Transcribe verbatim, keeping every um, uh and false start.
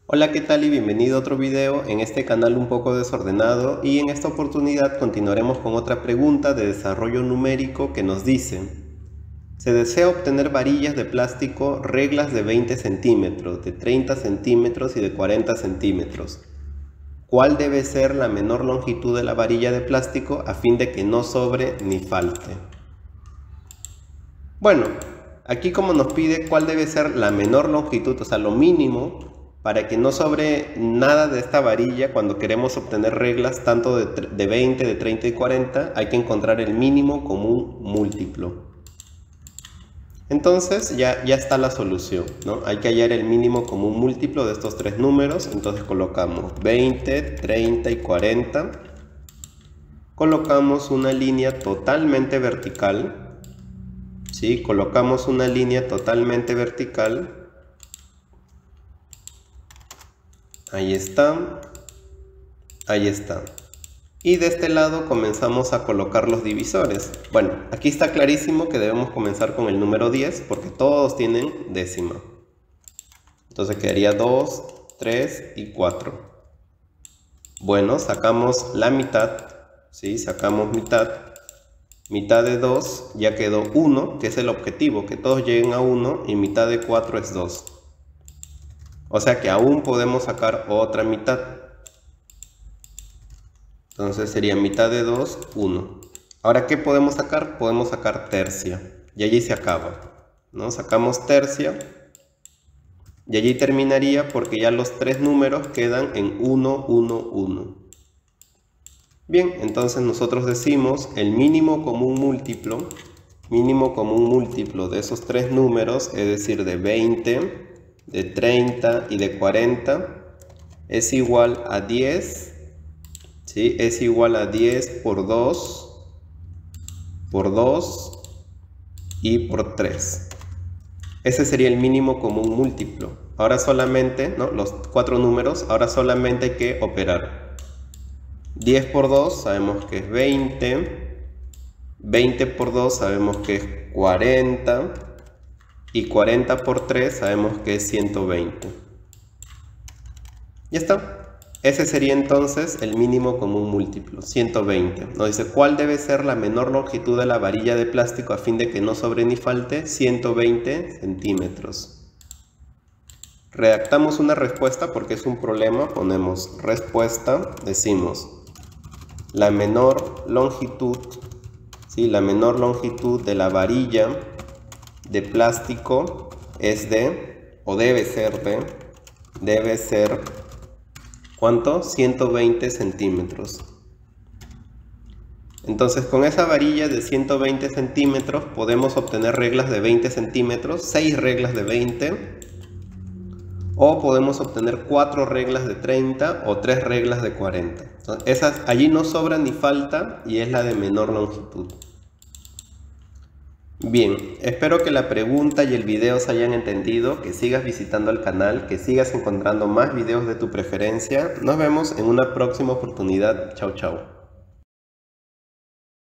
Hola, ¿qué tal? Y bienvenido a otro video en este canal un poco desordenado, y en esta oportunidad continuaremos con otra pregunta de desarrollo numérico que nos dice: se desea obtener varillas de plástico reglas de veinte centímetros, de treinta centímetros y de cuarenta centímetros. ¿Cuál debe ser la menor longitud de la varilla de plástico a fin de que no sobre ni falte? Bueno, aquí como nos pide cuál debe ser la menor longitud, o sea, lo mínimo, para que no sobre nada de esta varilla cuando queremos obtener reglas tanto de, de veinte, de treinta y cuarenta, hay que encontrar el mínimo común múltiplo. Entonces ya, ya está la solución, ¿no? Hay que hallar el mínimo común múltiplo de estos tres números. Entonces colocamos veinte, treinta y cuarenta. Colocamos una línea totalmente vertical. ¿Sí? Colocamos una línea totalmente vertical. Ahí está. Ahí está. Y de este lado comenzamos a colocar los divisores. Bueno, aquí está clarísimo que debemos comenzar con el número diez porque todos tienen décima. Entonces quedaría dos, tres y cuatro. Bueno, sacamos la mitad. ¿Sí? Sacamos mitad. Mitad de dos ya quedó uno, que es el objetivo, que todos lleguen a uno, y mitad de cuatro es dos. O sea que aún podemos sacar otra mitad. Entonces sería mitad de dos, uno. Ahora, ¿qué podemos sacar? Podemos sacar tercia. Y allí se acaba, ¿no? Sacamos tercia. Y allí terminaría porque ya los tres números quedan en uno, uno, uno. Bien, entonces nosotros decimos el mínimo común múltiplo. Mínimo común múltiplo de esos tres números, es decir, de veinte, de treinta y de cuarenta, es igual a diez. ¿Sí? Es igual a diez por dos, por dos y por tres. Ese sería el mínimo común múltiplo. Ahora solamente, ¿no? Los cuatro números, ahora solamente hay que operar. diez por dos sabemos que es veinte, veinte por dos sabemos que es cuarenta, y cuarenta por tres sabemos que es ciento veinte. Ya está. Ese sería entonces el mínimo común múltiplo, ciento veinte. Nos dice cuál debe ser la menor longitud de la varilla de plástico a fin de que no sobre ni falte, ciento veinte centímetros. Redactamos una respuesta porque es un problema. Ponemos respuesta, decimos la menor longitud, ¿sí? La menor longitud de la varilla de plástico es de, o debe ser de, debe ser ¿cuánto? ciento veinte centímetros. Entonces con esa varilla de ciento veinte centímetros podemos obtener reglas de veinte centímetros, seis reglas de veinte, o podemos obtener cuatro reglas de treinta o tres reglas de cuarenta. Entonces, esas, allí no sobra ni falta y es la de menor longitud. Bien, espero que la pregunta y el video se hayan entendido, que sigas visitando el canal, que sigas encontrando más videos de tu preferencia. Nos vemos en una próxima oportunidad. Chao, chao.